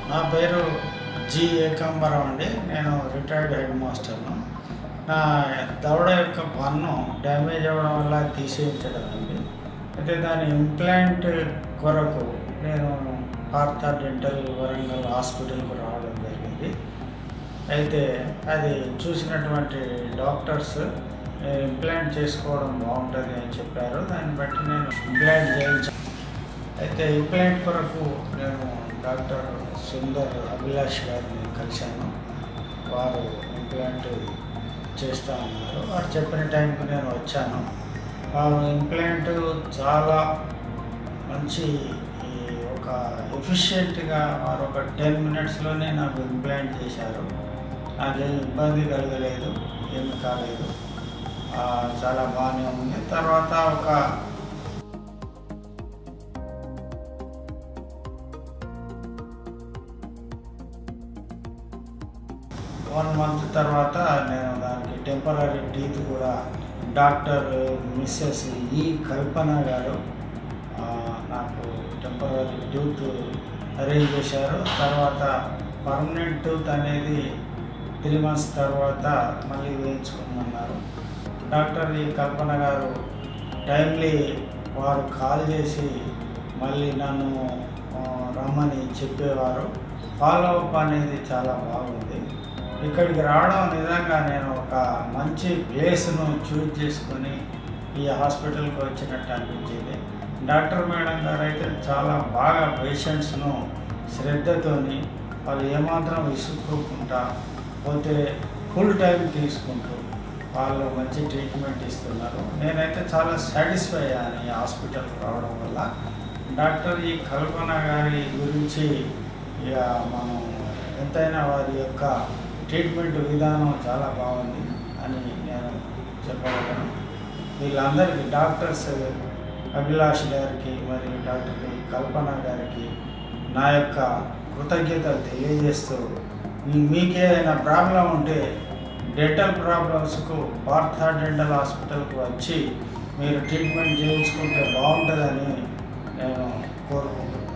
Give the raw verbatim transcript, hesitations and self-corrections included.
నా పేరు జి ఏకాంబరం అండి. నేను రిటైర్డ్ హెడ్ మాస్టర్ను. నా దవడ యొక్క పన్ను డ్యామేజ్ అవ్వడం వల్ల తీసేయించడం అండి. అయితే దాని ఇంప్లాంట్ కొరకు నేను పార్థ డెంటల్ వరంగల్ హాస్పిటల్కు రావడం జరిగింది. అయితే అది చూసినటువంటి డాక్టర్స్ ఇంప్లాంట్ చేసుకోవడం బాగుంటుంది అని చెప్పారు. దాన్ని బట్టి నేను ఇంప్లాంట్ చేయించాను. అయితే ఇంప్లాంట్ కొరకు నేను డాక్టర్ సుందర్ అభిలాష్ గారిని కలిశాను. వారు ఇంప్లాంట్ చేస్తూ ఉన్నారు. వారు చెప్పిన టైంకి నేను వచ్చాను. వారు ఇంప్లాంట్ చాలా మంచి ఒక ఎఫిషియెంట్గా వారు ఒక టెన్ మినిట్స్లోనే నాకు ఇంప్లాంట్ చేశారు. నాకేం ఇబ్బంది కలగలేదు, ఏమి కాలేదు, చాలా బాగానే ఉంది. తర్వాత ఒక వన్ మంత్ తర్వాత నేను దానికి టెంపరీ టీత్ కూడా doctor Mrs E Kalpana garu నాకు టెంపరీ టూత్ అరేంజ్ చేశారు. తర్వాత పర్మనెంట్ టూత్ అనేది త్రీ మంత్స్ తర్వాత మళ్ళీ వేయించుకోమన్నారు. డాక్టర్ ఈ కల్పన గారు టైమ్లీ వారు కాల్ చేసి మళ్ళీ నన్ను రమ్మని చెప్పేవారు. ఫాలో అప్ అనేది చాలా బాగుంది. ఇక్కడికి రావడం నిజంగా నేను ఒక మంచి ప్లేస్ను చూజ్ చేసుకొని ఈ హాస్పిటల్కి వచ్చినట్టు అనిపించింది. డాక్టర్ మేడం గారు అయితే చాలా బాగా పేషెంట్స్ను శ్రద్ధతోని వాళ్ళు ఏమాత్రం విసుక్కోకుండా పోతే ఫుల్ టైం తీసుకుంటూ వాళ్ళు మంచి ట్రీట్మెంట్ ఇస్తున్నారు. నేనైతే చాలా సాటిస్ఫై అయ్యాను ఈ హాస్పిటల్కి రావడం వల్ల. డాక్టర్ ఈ కల్పన గారి గురించి ఇక మనం ఎంతైనా వారి యొక్క ట్రీట్మెంట్ విధానం చాలా బాగుంది అని నేను చెప్పగలను. వీళ్ళందరికీ డాక్టర్స్ అభిలాష్ గారికి మరియు డాక్టర్ కల్పన గారికి నా యొక్క కృతజ్ఞతలు తెలియజేస్తూ, మీకే ఏదైనా ప్రాబ్లం ఉంటే డెంటల్ ప్రాబ్లమ్స్కు పార్థ డెంటల్ హాస్పిటల్కు వచ్చి మీరు ట్రీట్మెంట్ చేయించుకుంటే బాగుంటుందని నేను కోరుకుంటున్నాను.